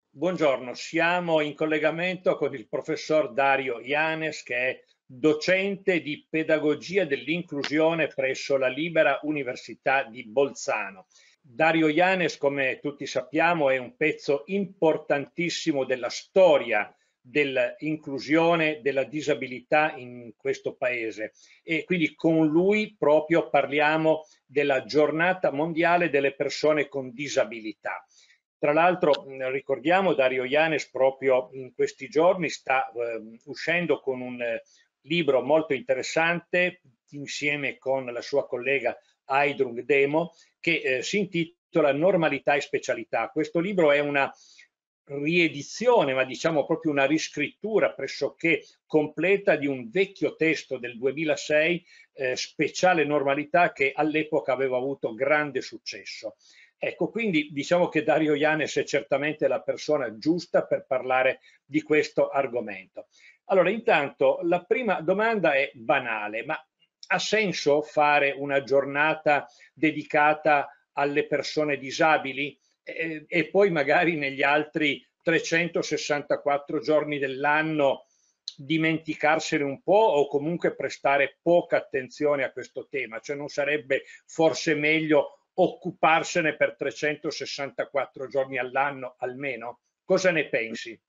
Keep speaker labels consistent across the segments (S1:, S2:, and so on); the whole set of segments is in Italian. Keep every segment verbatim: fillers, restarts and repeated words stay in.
S1: Buongiorno, siamo in collegamento con il professor Dario Yanes, che è docente di pedagogia dell'inclusione presso la Libera Università di Bolzano. Dario Yanes, come tutti sappiamo, è un pezzo importantissimo della storia dell'inclusione, della disabilità in questo paese, e quindi con lui proprio parliamo della giornata mondiale delle persone con disabilità. Tra l'altro ricordiamo, Dario Yanes proprio in questi giorni sta eh, uscendo con un eh, libro molto interessante insieme con la sua collega Aidrun Demo, che eh, si intitola Normalità e specialità. Questo libro è una riedizione, ma diciamo proprio una riscrittura pressoché completa di un vecchio testo del duemilasei, eh, Speciale Normalità, che all'epoca aveva avuto grande successo. Ecco, quindi diciamo che Dario Yanes è certamente la persona giusta per parlare di questo argomento. Allora, intanto, la prima domanda è banale, ma ha senso fare una giornata dedicata alle persone disabili e, e poi magari negli altri trecentosessantaquattro giorni dell'anno dimenticarsene un po' o comunque prestare poca attenzione a questo tema? Cioè non sarebbe forse meglio occuparsene per trecentosessantaquattro giorni all'anno almeno? Cosa ne pensi?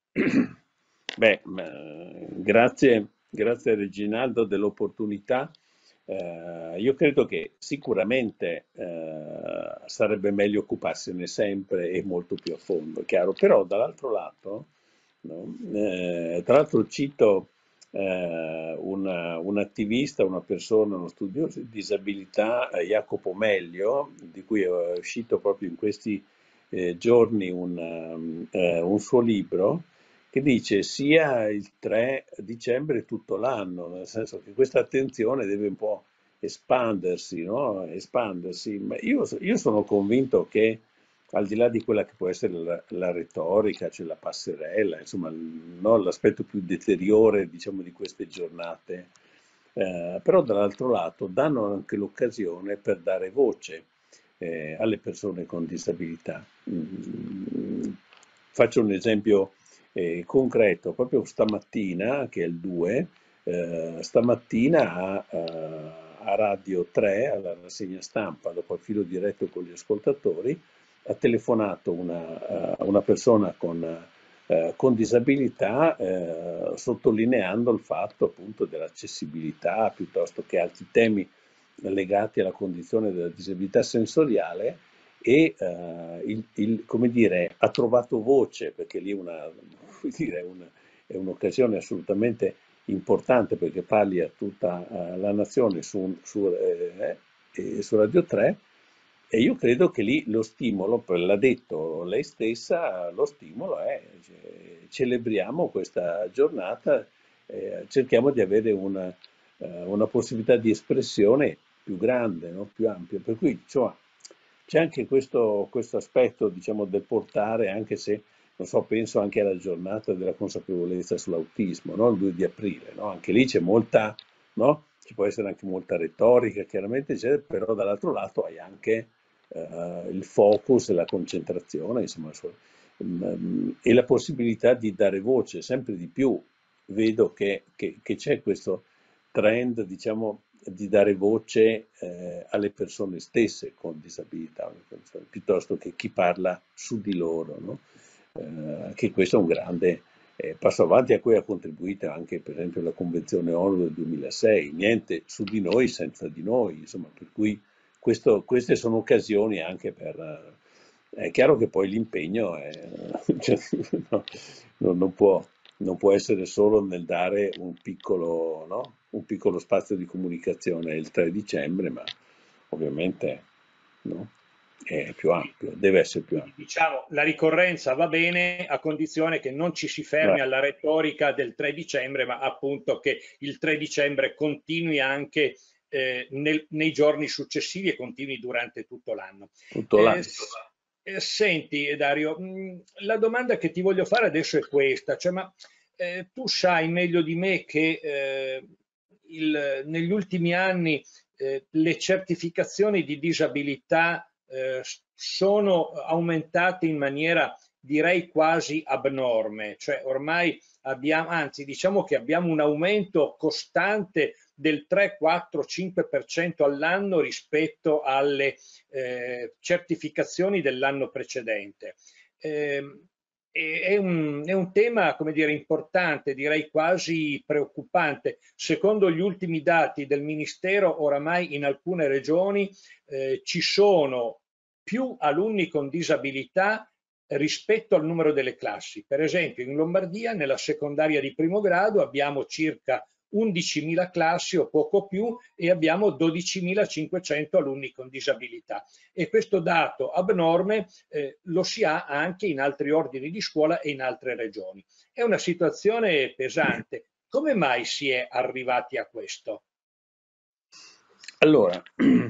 S2: Beh, eh, grazie, grazie Reginaldo dell'opportunità. Eh, io credo che sicuramente eh, sarebbe meglio occuparsene sempre e molto più a fondo, chiaro. Però dall'altro lato, no? Eh, tra l'altro cito eh, una- un attivista, una persona, uno studioso di disabilità, eh, Jacopo Meglio, di cui è uscito proprio in questi eh, giorni un, um, eh, un suo libro che dice sia il tre dicembre tutto l'anno, nel senso che questa attenzione deve un po' espandersi, no? Espandersi. Ma io, io sono convinto che al di là di quella che può essere la, la retorica, cioè la passerella, insomma, no, l'aspetto più deteriore, diciamo, di queste giornate, eh, però dall'altro lato danno anche l'occasione per dare voce eh, alle persone con disabilità. Mm, Faccio un esempio eh, concreto, proprio stamattina, che è il due, eh, stamattina a, a- a Radio tre, alla rassegna stampa, dopo il filo diretto con gli ascoltatori, ha telefonato una, uh, una persona con, uh, con disabilità, uh, sottolineando il fatto appunto dell'accessibilità piuttosto che altri temi legati alla condizione della disabilità sensoriale e uh, il, il, come dire, ha trovato voce, perché lì una, come dire, una, è un'occasione assolutamente importante perché parli a tutta uh, la nazione su, su, eh, eh, su Radio tre e io credo che lì lo stimolo, l'ha detto lei stessa, lo stimolo è cioè, celebriamo questa giornata, eh, cerchiamo di avere una, eh, una possibilità di espressione più grande, no? Più ampia. Per cui insomma, c'è anche questo, questo aspetto diciamo, del portare, anche se non so, penso anche alla giornata della consapevolezza sull'autismo, no? Il due di aprile, no? Anche lì c'è molta, no? Ci può essere anche molta retorica, chiaramente c'è, però dall'altro lato hai anche eh, il focus e la concentrazione, insomma, su- mm, e la possibilità di dare voce sempre di più. Vedo che, che- che c'è questo trend, diciamo, di dare voce eh, alle persone stesse con disabilità, piuttosto che chi parla su di loro, no? Eh, che questo è un grande eh, passo avanti a cui ha contribuito anche per esempio la Convenzione ONU del duemilasei, niente su di noi senza di noi, insomma, per cui questo- queste sono occasioni anche per... eh, è chiaro che poi l'impegno è, cioè, no, non, non può, non può essere solo nel dare un piccolo, no? Un piccolo spazio di comunicazione il tre dicembre, ma ovviamente no? È più
S1: Quindi,
S2: ampio, deve essere più
S1: quindi,
S2: ampio.
S1: diciamo, la ricorrenza va bene a condizione che non ci si
S2: Eh,
S1: fermi alla retorica del tre dicembre, ma appunto che il tre dicembre continui anche eh, nel- nei giorni successivi e continui durante tutto l'anno.
S2: tutto
S1: Eh,
S2: l'anno.
S1: s- eh, senti, Dario, mh, la domanda che ti voglio fare adesso è questa, cioè, ma eh, tu sai meglio di me che eh, il- negli ultimi anni eh, le certificazioni di disabilità eh, sono aumentate in maniera direi quasi abnorme, cioè ormai abbiamo, anzi diciamo che abbiamo un aumento costante del tre, quattro, cinque per cento all'anno rispetto alle eh, certificazioni dell'anno precedente. Eh, è un, è un tema, come dire, importante, direi quasi preoccupante. Secondo gli ultimi dati del Ministero, oramai in alcune regioni eh, ci sono più alunni con disabilità rispetto al numero delle classi. Per esempio, in Lombardia, nella secondaria di primo grado, abbiamo circa undicimila classi o poco più e abbiamo dodicimilacinquecento alunni con disabilità. E questo dato abnorme eh, lo si ha anche in altri ordini di scuola e in altre regioni. È una situazione pesante. Come mai si è arrivati a questo?
S2: Allora,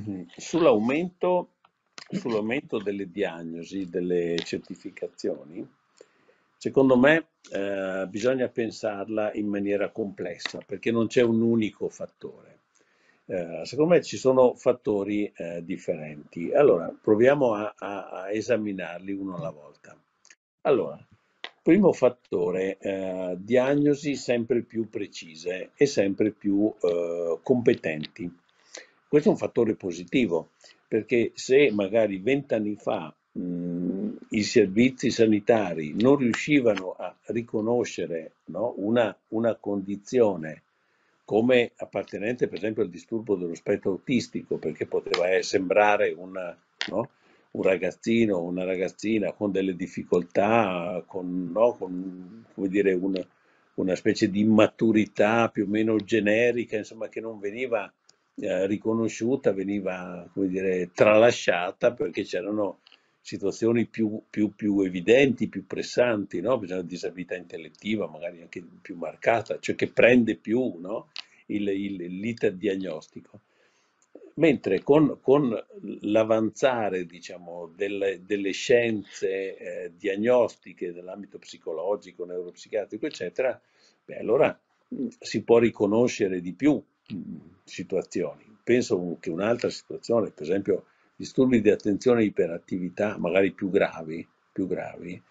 S2: sull'aumento sull'aumento delle diagnosi, delle certificazioni, secondo me eh, bisogna pensarla in maniera complessa, perché non c'è un unico fattore. Eh, secondo me ci sono fattori eh, differenti. Allora, proviamo a, a- a esaminarli uno alla volta. Allora, primo fattore, eh, diagnosi sempre più precise e sempre più eh, competenti. Questo è un fattore positivo, perché se magari vent'anni fa mh, i servizi sanitari non riuscivano a riconoscere, no, una, una condizione come appartenente per esempio al disturbo dello spettro autistico, perché poteva eh, sembrare una, no, un ragazzino o una ragazzina con delle difficoltà, con, no, con come dire, una, una specie di immaturità più o meno generica, insomma, che non veniva eh, riconosciuta, veniva, come dire, tralasciata perché c'erano situazioni più, più, più evidenti, più pressanti, no? Bisogna disabilità intellettiva, magari anche più marcata, cioè che prende più, no? il, il, l'iter diagnostico. Mentre con, con l'avanzare, diciamo, delle, delle scienze eh, diagnostiche nell'ambito psicologico, neuropsichiatrico, eccetera, beh, allora mh, si può riconoscere di più mh, situazioni. Penso che un'altra situazione, per esempio, disturbi di attenzione e iperattività, magari più gravi, più gravi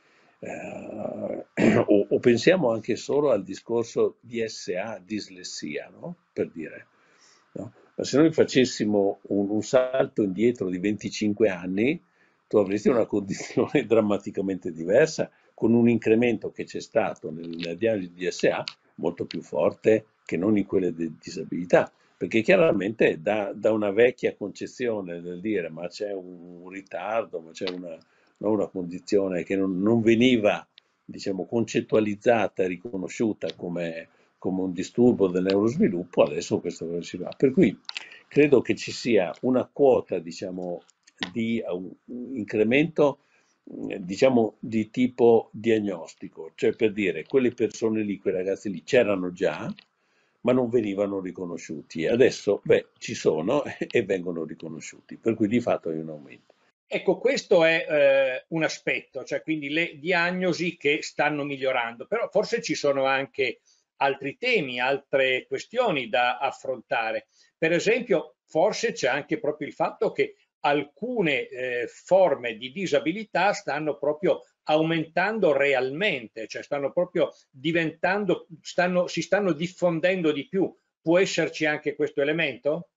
S2: eh, o, o pensiamo anche solo al discorso D S A, dislessia, no? Per dire. No? Ma se noi facessimo un, un salto indietro di venticinque anni, tu avresti una condizione drammaticamente diversa, con un incremento che c'è stato nella diagnosi di D S A molto più forte che non in quelle di disabilità, perché chiaramente da, da una vecchia concezione del dire ma c'è un, un ritardo, ma c'è una, no, una condizione che non, non veniva, diciamo, concettualizzata e riconosciuta come, come un disturbo del neurosviluppo, adesso questo si va. Per cui credo che ci sia una quota, diciamo, di un, un incremento, diciamo, di tipo diagnostico, cioè per dire, quelle persone lì, quei ragazzi lì c'erano già, ma non venivano riconosciuti. Adesso, beh, ci sono e vengono riconosciuti, per cui di fatto è un aumento.
S1: Ecco, questo è eh, un aspetto, cioè quindi le diagnosi che stanno migliorando, però forse ci sono anche altri temi, altre questioni da affrontare. Per esempio, forse c'è anche proprio il fatto che alcune eh, forme di disabilità stanno proprio aumentando realmente, cioè stanno proprio diventando, stanno, si stanno diffondendo di più. Può esserci anche questo elemento?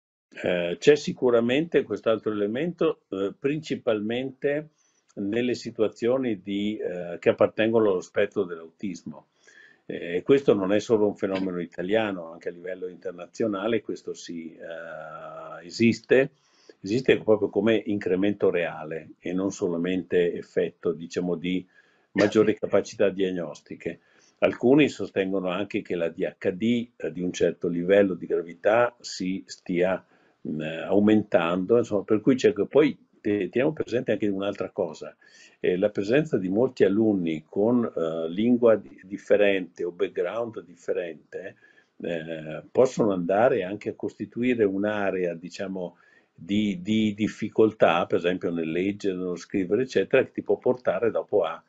S2: Eh, c'è sicuramente quest'altro elemento, eh, principalmente nelle situazioni di, eh, che appartengono allo spettro dell'autismo. Eh, E questo non è solo un fenomeno italiano, anche a livello internazionale questo si, eh, esiste, esiste proprio come incremento reale e non solamente effetto, diciamo, di maggiori capacità diagnostiche. Alcuni sostengono anche che la D H D eh, di un certo livello di gravità si stia mh, aumentando, insomma, per cui c'è che poi te- teniamo presente anche un'altra cosa, eh, la presenza di molti alunni con eh, lingua di- differente o background differente eh, possono andare anche a costituire un'area, diciamo, di, di difficoltà, per esempio nel leggere, nello scrivere, eccetera, che ti può portare dopo a,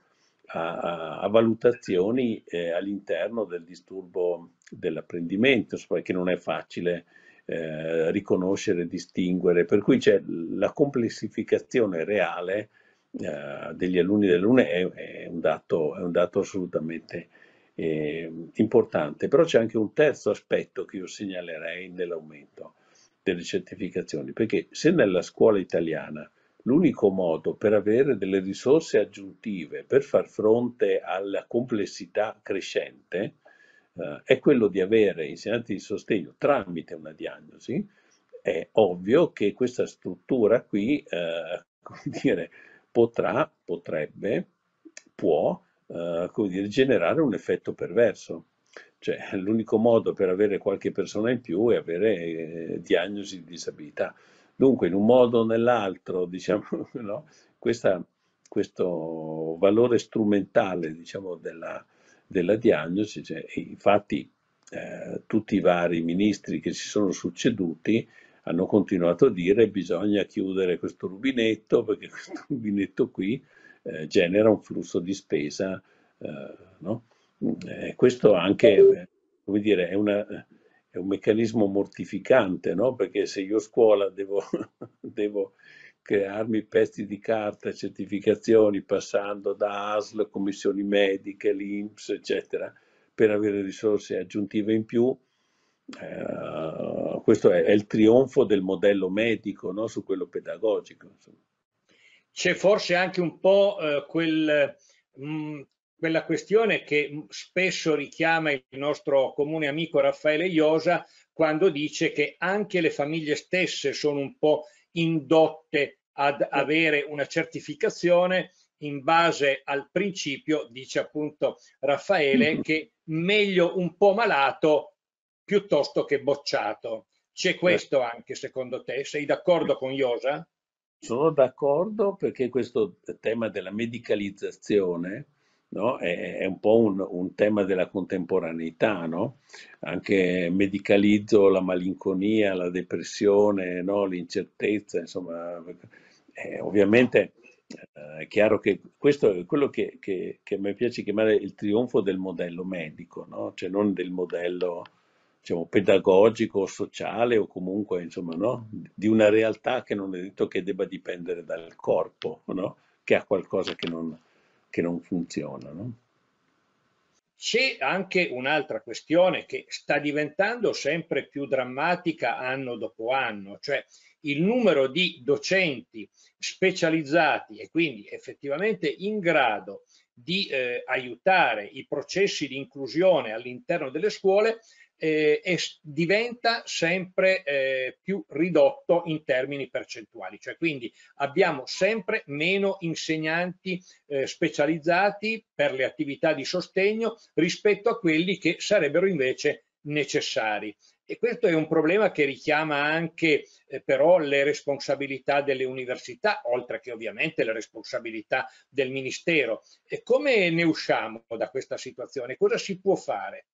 S2: a- a valutazioni eh, all'interno del disturbo dell'apprendimento, insomma, che non è facile eh, riconoscere, distinguere, per cui c'è la complessificazione reale eh, degli alunni e delle alunne è, è un dato, è un dato assolutamente eh, importante. Però c'è anche un terzo aspetto che io segnalerei nell'aumento delle certificazioni, perché se nella scuola italiana l'unico modo per avere delle risorse aggiuntive per far fronte alla complessità crescente eh, è quello di avere insegnanti di sostegno tramite una diagnosi, è ovvio che questa struttura qui, eh, come dire, potrà, potrebbe, può, eh, come dire, generare un effetto perverso. Cioè, l'unico modo per avere qualche persona in più è avere eh, diagnosi di disabilità. Dunque, in un modo o nell'altro, diciamo, no? Questa, questo valore strumentale, diciamo, della, della diagnosi, cioè, infatti, eh, tutti i vari ministri che si sono succeduti hanno continuato a dire che bisogna chiudere questo rubinetto perché questo rubinetto qui eh, genera un flusso di spesa, eh, no? Eh, questo anche, eh, come dire, è, una, è un meccanismo mortificante, no? Perché se io a scuola devo, devo crearmi pezzi di carta, certificazioni, passando da A S L, commissioni mediche, l'I N P S, eccetera, per avere risorse aggiuntive in più, eh, questo è, è il trionfo del modello medico, no? Su quello pedagogico. Insomma.
S1: C'è forse anche un po' eh, quel, mh, quella questione che mh, spesso richiama il nostro comune amico Raffaele Iosa quando dice che anche le famiglie stesse sono un po' indotte ad avere una certificazione in base al principio, dice appunto Raffaele, che meglio un po' malato piuttosto che bocciato. C'è
S2: Eh,
S1: questo anche secondo te? Sei d'accordo con Iosa?
S2: Sono d'accordo perché questo tema della medicalizzazione, no, è, è un po' un, un tema della contemporaneità, no? Anche medicalizzo la malinconia, la depressione, no? L'incertezza, insomma, eh, ovviamente eh, è chiaro che questo è quello che, che, che a me piace chiamare il trionfo del modello medico, no? Cioè non del modello diciamo, pedagogico, sociale o comunque insomma, no? Di una realtà che non è detto che debba dipendere dal corpo, no? Che ha qualcosa che non, che non funziona. No?
S1: C'è anche un'altra questione che sta diventando sempre più drammatica anno dopo anno, cioè il numero di docenti specializzati e quindi effettivamente in grado di eh, aiutare i processi di inclusione all'interno delle scuole eh, è, diventa sempre eh, più ridotto in termini percentuali, cioè quindi abbiamo sempre meno insegnanti eh, specializzati per le attività di sostegno rispetto a quelli che sarebbero invece necessari. E questo è un problema che richiama anche eh, però le responsabilità delle università, oltre che ovviamente le responsabilità del Ministero. E come ne usciamo da questa situazione? Cosa si può fare?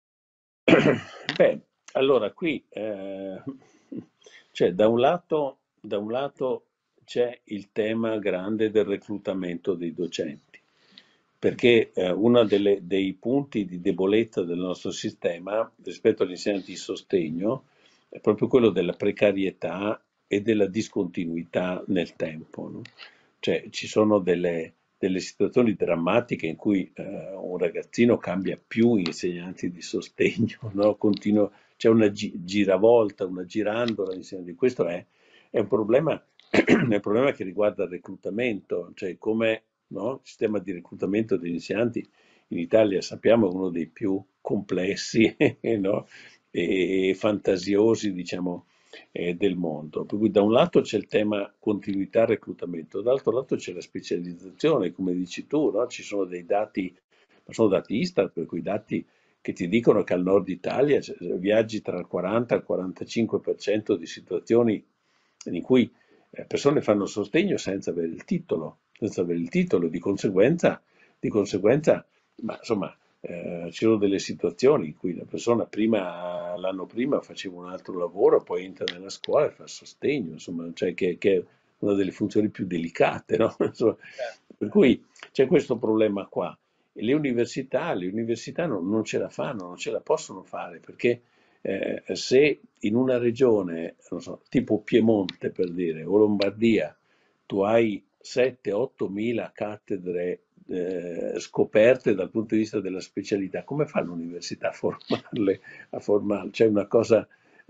S2: Beh, allora qui eh, cioè, da un lato, da un lato c'è il tema grande del reclutamento dei docenti, perché eh, uno delle- dei punti di debolezza del nostro sistema rispetto agli insegnanti di sostegno è proprio quello della precarietà e della discontinuità nel tempo. No? Cioè, ci sono delle, delle situazioni drammatiche in cui eh, un ragazzino cambia più insegnanti di sostegno, no? Continua, c'è una gi- giravolta, una girandola, insegnanti. Questo è, è un problema, è un problema che riguarda il reclutamento, cioè come no? Il sistema di reclutamento degli insegnanti in Italia sappiamo è uno dei più complessi no? e fantasiosi, diciamo, eh, del mondo. Per cui da un lato c'è il tema continuità reclutamento, dall'altro lato c'è la specializzazione, come dici tu, no? Ci sono dei dati, ma sono dati Istat, per cui dati che ti dicono che al nord Italia cioè, viaggi tra il quaranta e il quarantacinque per cento di situazioni in cui eh, persone fanno sostegno senza avere il titolo, senza avere il titolo, di conseguenza, di conseguenza ma insomma, eh, ci sono delle situazioni in cui la persona prima, l'anno prima faceva un altro lavoro, poi entra nella scuola e fa sostegno, insomma, cioè che, che è una delle funzioni più delicate, no? Insomma, per cui c'è questo problema qua. E le università, le università non, non ce la fanno, non ce la possono fare, perché eh, se in una regione, non so, tipo Piemonte per dire, o Lombardia, tu hai sette otto mila cattedre eh, scoperte dal punto di vista della specialità, come fa l'università a formarle? A formarle? C'è una cosa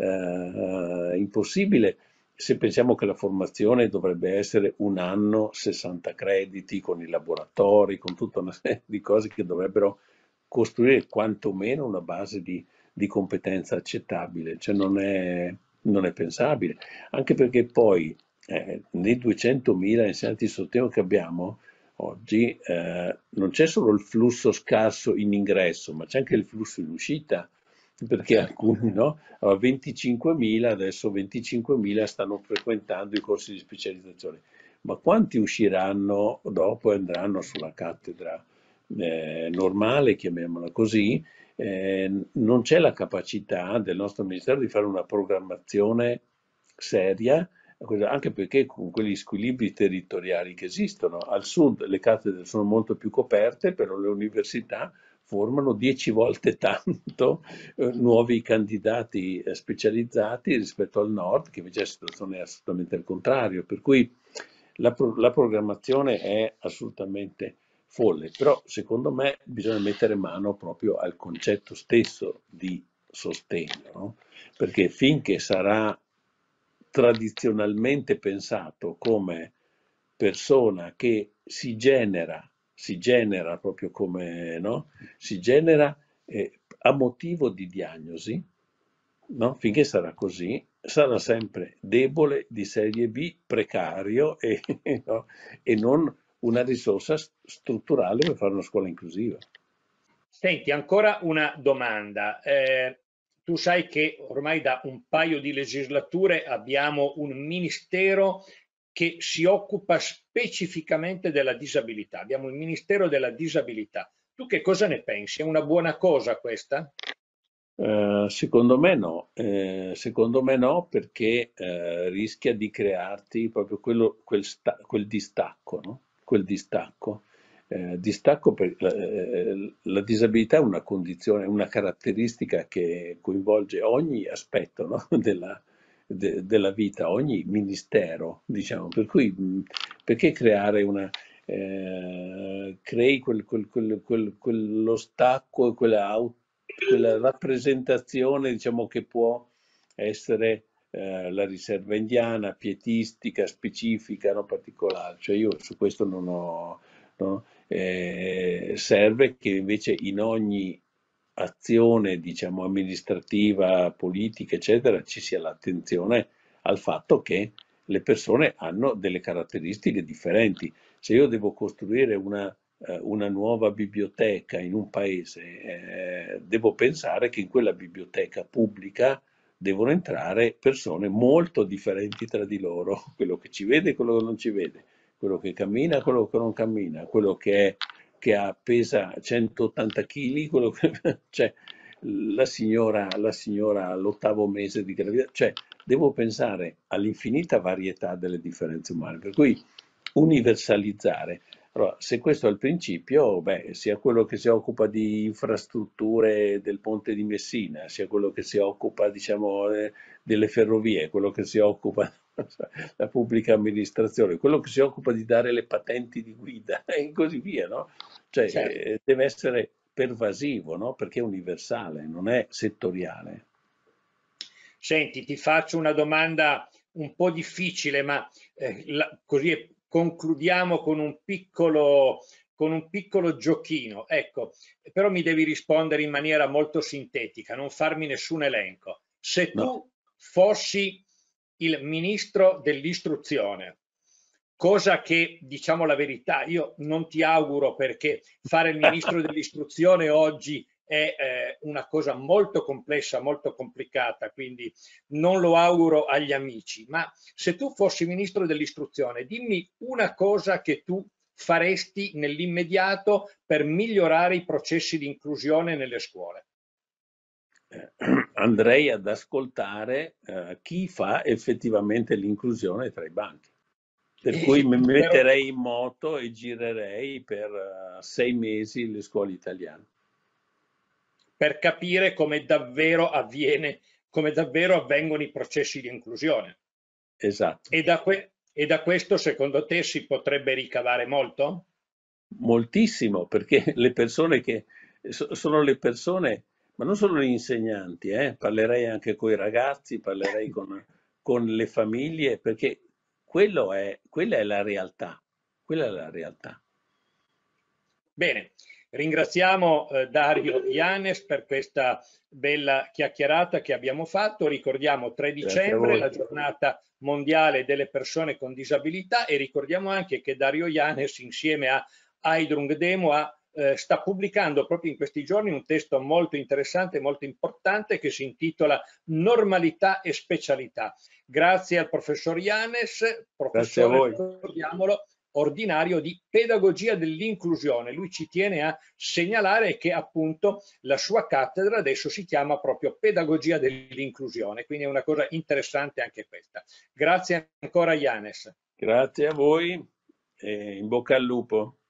S2: eh, impossibile se pensiamo che la formazione dovrebbe essere un anno, sessanta crediti, con i laboratori, con tutta una serie di cose che dovrebbero costruire quantomeno una base di, di competenza accettabile, cioè non è, non è pensabile, anche perché poi eh, nei duecentomila insegnanti di sostegno che abbiamo oggi eh, non c'è solo il flusso scarso in ingresso, ma c'è anche il flusso in uscita, perché
S1: Certo.
S2: alcuni, no? Allora, venticinquemila, adesso venticinquemila stanno frequentando i corsi di specializzazione, ma quanti usciranno dopo e andranno sulla cattedra eh, normale, chiamiamola così? Eh, non c'è la capacità del nostro Ministero di fare una programmazione seria, anche perché con quegli squilibri territoriali che esistono, al sud le cattedre sono molto più coperte, però le università formano dieci volte tanto eh, nuovi candidati eh, specializzati rispetto al nord, che invece la situazione è assolutamente al contrario, per cui la, pro- la programmazione è assolutamente folle, però secondo me bisogna mettere mano proprio al concetto stesso di sostegno, no? Perché finché sarà tradizionalmente pensato come persona che si genera, si genera proprio come, no? Si genera eh, a motivo di diagnosi, no? Finché sarà così, sarà sempre debole di serie B, precario e, no? E non una risorsa strutturale per fare una scuola inclusiva.
S1: Senti, ancora una domanda. Eh, tu sai che ormai da un paio di legislature abbiamo un ministero che si occupa specificamente della disabilità. Abbiamo il Ministero della Disabilità. Tu che cosa ne pensi? È una buona cosa questa?
S2: Eh, secondo me no, Eh, secondo me no perché eh, rischia di crearti proprio quello- quel, sta- quel distacco, no? Quel distacco. Eh, distacco per, eh, la disabilità è una condizione, una caratteristica che coinvolge ogni aspetto, no? della, de- della vita, ogni ministero, diciamo. Per cui mh, perché creare una, eh, crei quel, quel- quel- quel- quello stacco e quella, au- quella rappresentazione, diciamo, che può essere eh, la riserva indiana, pietistica, specifica, no, particolare. Cioè io su questo non ho, no? Eh, serve che invece in ogni azione, diciamo, amministrativa, politica, eccetera, ci sia l'attenzione al fatto che le persone hanno delle caratteristiche differenti. Se io devo costruire una, eh, una nuova biblioteca in un paese, eh, devo pensare che in quella biblioteca pubblica devono entrare persone molto differenti tra di loro, quello che ci vede e quello che non ci vede, quello che cammina e quello che non cammina, quello che, è, che ha, pesa centottanta chili, quello che, cioè, la signora, la signora all'ottavo mese di gravidanza, cioè devo pensare all'infinita varietà delle differenze umane, per cui universalizzare. Allora, se questo è il principio, beh, sia quello che si occupa di infrastrutture del ponte di Messina, sia quello che si occupa, diciamo, eh, delle ferrovie, quello che si occupa della pubblica amministrazione, quello che si occupa di dare le patenti di guida e così via, no? Cioè,
S1: Certo.
S2: eh, deve essere pervasivo, no? Perché è universale, non è settoriale.
S1: Senti, ti faccio una domanda un po' difficile, ma eh, la- così concludiamo con un piccolo, con un piccolo giochino. Ecco, però mi devi rispondere in maniera molto sintetica, non farmi nessun elenco. Se
S2: No.
S1: tu fossi il ministro dell'istruzione, cosa che, diciamo la verità, io non ti auguro, perché fare il ministro dell'istruzione oggi è eh, una cosa molto complessa, molto complicata, quindi non lo auguro agli amici. Ma se tu fossi ministro dell'istruzione, dimmi una cosa che tu faresti nell'immediato per migliorare i processi di inclusione nelle scuole.
S2: Eh, andrei ad ascoltare eh, chi fa effettivamente l'inclusione tra i banchi. Per cui
S1: E,
S2: mi
S1: però,
S2: metterei in moto e girerei per eh, sei mesi le scuole italiane.
S1: per capire come davvero avviene, come davvero avvengono i processi di inclusione.
S2: Esatto.
S1: E da, que- E da questo secondo te si potrebbe ricavare molto?
S2: Moltissimo, perché le persone che so- sono le persone, ma non solo gli insegnanti, eh, parlerei anche con i ragazzi, parlerei con, con le famiglie, perché quello è, quella è la realtà, quella è la realtà.
S1: Bene, ringraziamo eh, Dario Ianes per questa bella chiacchierata che abbiamo fatto. Ricordiamo tre
S2: Grazie a
S1: dicembre,
S2: voi.
S1: la giornata mondiale delle persone con disabilità, e ricordiamo anche che Dario Ianes insieme a Heidrun Demo ha, eh, sta pubblicando proprio in questi giorni un testo molto interessante, molto importante, che si intitola Normalità e specialità. Grazie al professor Ianes,
S2: Grazie a
S1: professore,
S2: voi.
S1: ricordiamolo, ordinario di pedagogia dell'inclusione. Lui ci tiene a segnalare che appunto la sua cattedra adesso si chiama proprio pedagogia dell'inclusione, quindi è una cosa interessante anche questa. Grazie ancora Ianes.
S2: Grazie a voi e in bocca al lupo.